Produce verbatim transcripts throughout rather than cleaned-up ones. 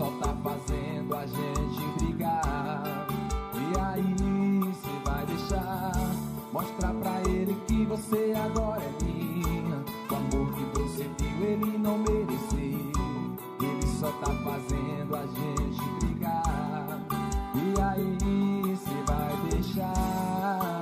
só tá fazendo a gente brigar. E aí, você vai deixar mostrar pra ele que você agora é minha. O amor que você deu ele não mereceu. Ele só tá fazendo a gente brigar. E aí, você vai deixar.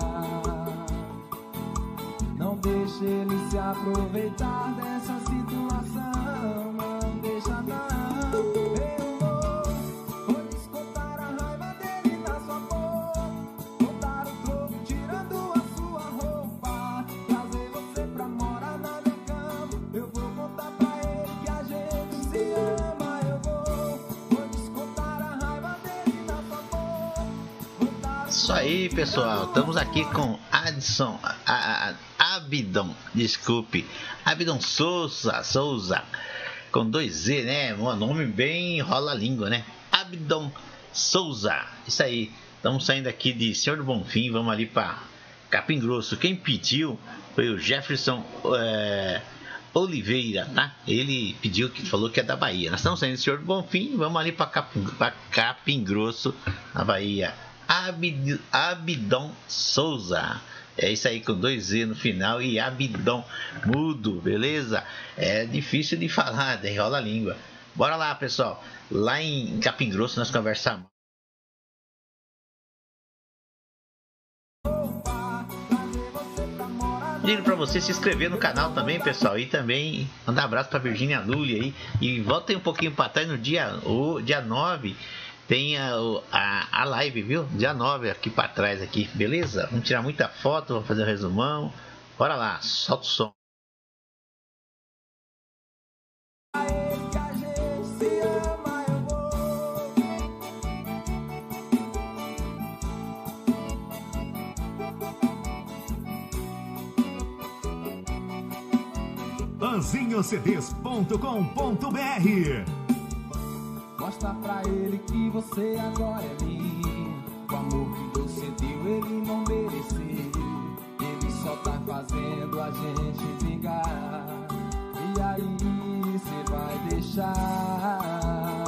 Não deixe ele se aproveitar dessa situação. Não deixa não. Eu vou, vou descontar a raiva dele na sua boca. Botar o troco tirando a sua roupa. Trazer você pra morar na minha cama. Eu vou contar pra ele que a gente se ama. Eu vou, vou descontar a raiva dele na sua boca. Botar Isso aí, pessoal, estamos aqui com Adson, a, a, Abidon, desculpe, Abidon Souza, Souza, com dois Z, né? Um nome bem rola a língua, né? Abidon Souza, isso aí. Estamos saindo aqui de Senhor do Bonfim, vamos ali para Capim Grosso. Quem pediu foi o Jefferson é, Oliveira, tá? Ele pediu, que falou que é da Bahia. Nós estamos saindo de Senhor do Bonfim, vamos ali para Capim, Capim Grosso, na Bahia. Abid, Abidon Souza. É isso aí, com dois Z no final e Abidon mudo, beleza? É difícil de falar, enrola a língua. Bora lá, pessoal. Lá em Capim Grosso nós conversamos. Pedindo para você se inscrever no canal também, pessoal. E também mandar um abraço para Virgínia Lully aí. E voltem um pouquinho para trás no dia, o, dia nove. Tem a, a, a live, viu? Dia nove aqui para trás, aqui, beleza? Vamos tirar muita foto, vamos fazer um resumão. Bora lá, solta o som. Anzinho C Ds ponto com ponto B R. Mostra pra ele que você agora é minha. O amor que você deu ele não mereceu. Ele só tá fazendo a gente brigar. E aí você vai deixar.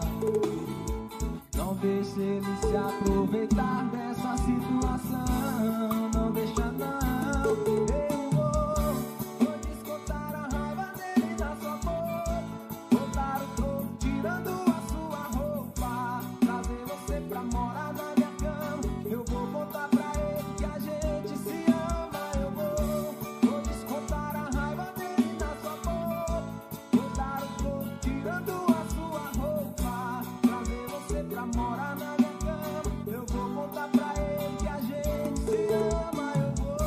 Não deixe ele se aproveitar dessa situação. Não deixa não. Eu vou, vou descontar a raiva dele na sua boca. Botar o troco tirando a sua roupa. Trazer você pra morar na minha cama. Eu vou contar pra ele que a gente se ama. Eu vou, vou descontar a raiva dele na sua boca. Botar o troco tirando a sua roupa. Trazer você pra morar na minha cama. Eu vou contar pra ele que a gente se ama. Eu vou.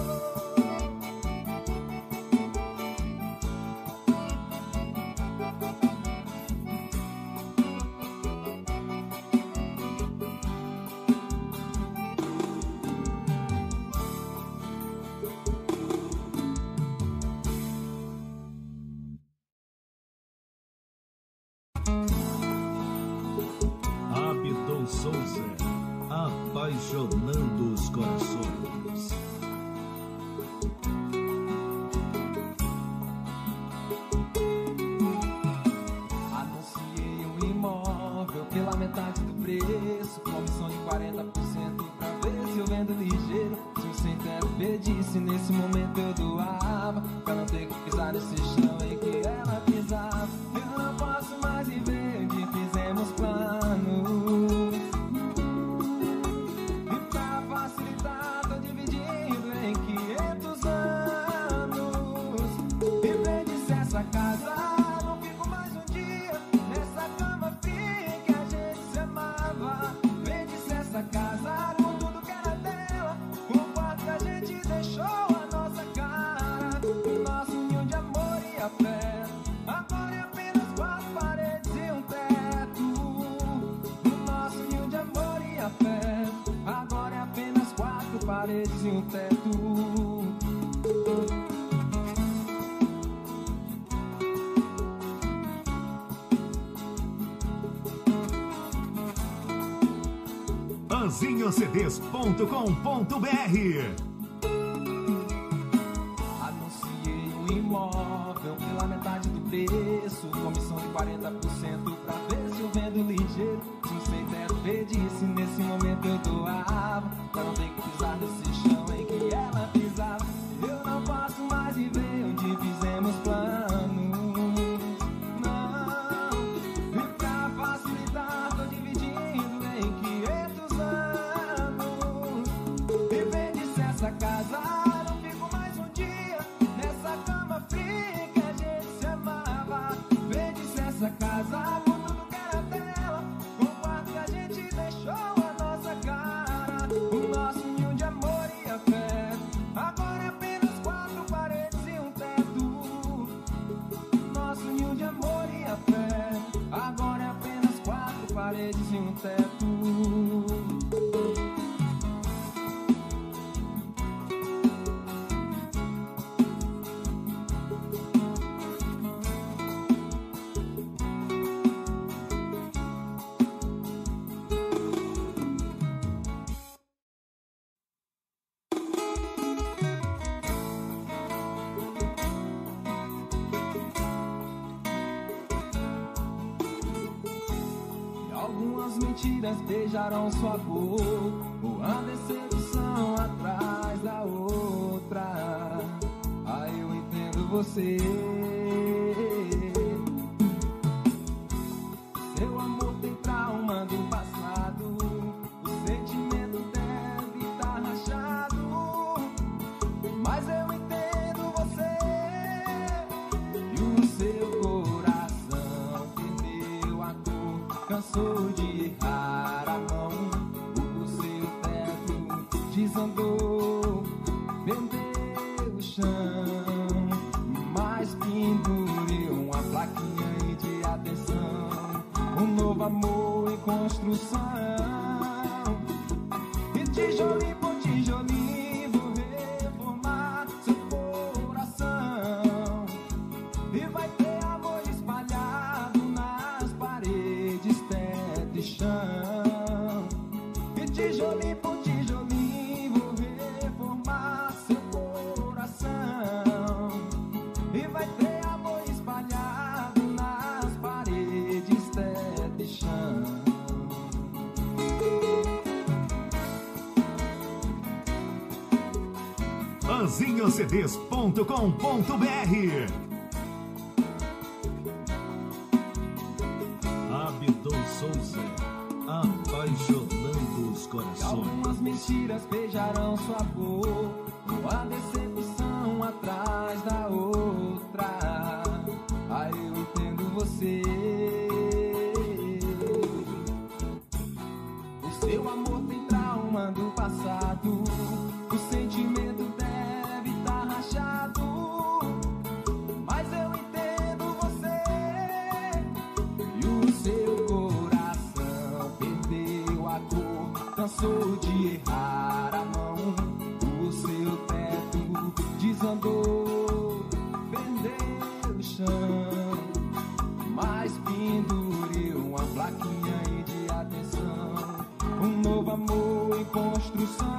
Abidon Souza, apaixonando os corações. Anunciei um imóvel pela metade do preço. Comissão de quarenta por cento pra ver se eu vendo ligeiro. Se o sem teto pedisse, nesse momento eu doava. Pra não ter que pisar nesse chão em que ela pisava. Eu não posso mais viver que fizemos planos. E pra facilitar tô dividindo em quinhentos anos. E vende-se essa casa. Não fico mais um dia nessa cama fria que a gente se amava. Vende-se essa casa com tudo que era dela. O quarto que a gente deixou a nossa cara. O nosso ninho de amor e afeto. Agora é apenas quatro paredes e um teto. O nosso ninho de amor e afeto. Agora é apenas quatro paredes e um teto. Anzinho C Ds ponto com ponto B R. Anunciei um imóvel pela metade do preço. Comissão de quarenta por cento pra ver se eu vendo ligeiro. cheiro de um sem teto pedisse. Nesse momento eu doava pra não ter que pisar nesse chão em que ela pisava. Eu não posso mais viver onde fizemos planos, não. E pra facilitar tô dividindo em quinhentos anos. E vende-se essa casa, não fico mais um dia nessa cama fria que a gente se amava. Vende-se essa casa por tudo que era dela, com o quarto que a gente deixou a nossa cara. O nosso ninho de amor e afeto agora é apenas quatro paredes e um teto. Nosso ninho de amor e afeto agora é apenas quatro paredes e um teto. Algumas mentiras beijaram sua boca, uma decepção atrás da outra. Aí eu entendo você. Seu amor tem trauma do passado, o sentimento deve estar rachado. Mas eu entendo você e o seu coração perdeu a cor, cansou de errar a mão. O seu teto desandou, vendeu o chão, mas pendure uma plaquinha aí de atenção. Um novo amor em construção, e tijolinho por tijolinho vou reformar seu coração. E vai ter amor espalhado nas paredes, teto e chão. E tijolinho por tijolinho vou reformar seu coração. E vai ter amor espalhado nas paredes, teto e chão. Anzinho C Ds ponto com ponto B R. Abidon Souza, apaixonando os corações. Algumas mentiras beijaram sua boca, uma decepção atrás da outra. Aí eu entendo você. O seu amor tem trauma do passado, o sentimento deve estar rachado. Mas eu entendo você e o seu coração perdeu a cor, cansou de errar a mão. O seu teto desandou, vendeu o chão, mas pendure uma plaquinha aí de atenção. Um novo amor em construção,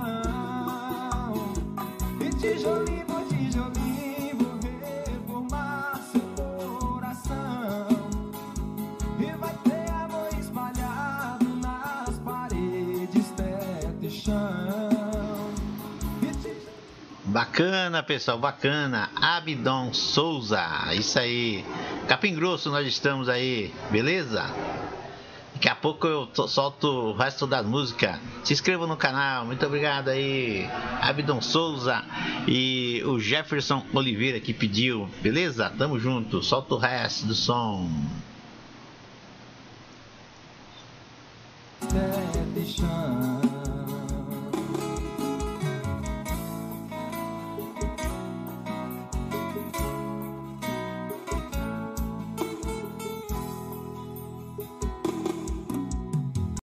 e tijolinho por tijolinho vou reformar seu coração. E vai ter amor espalhado nas paredes, teto e chão. E tij... Bacana, pessoal, bacana. Abidon Souza, isso aí. Capim Grosso, nós estamos aí, beleza? Daqui a pouco eu to- solto o resto da música. Se inscreva no canal, muito obrigado aí, Abidon Souza e o Jefferson Oliveira que pediu, beleza? Tamo junto, solta o resto do som. teto e chão.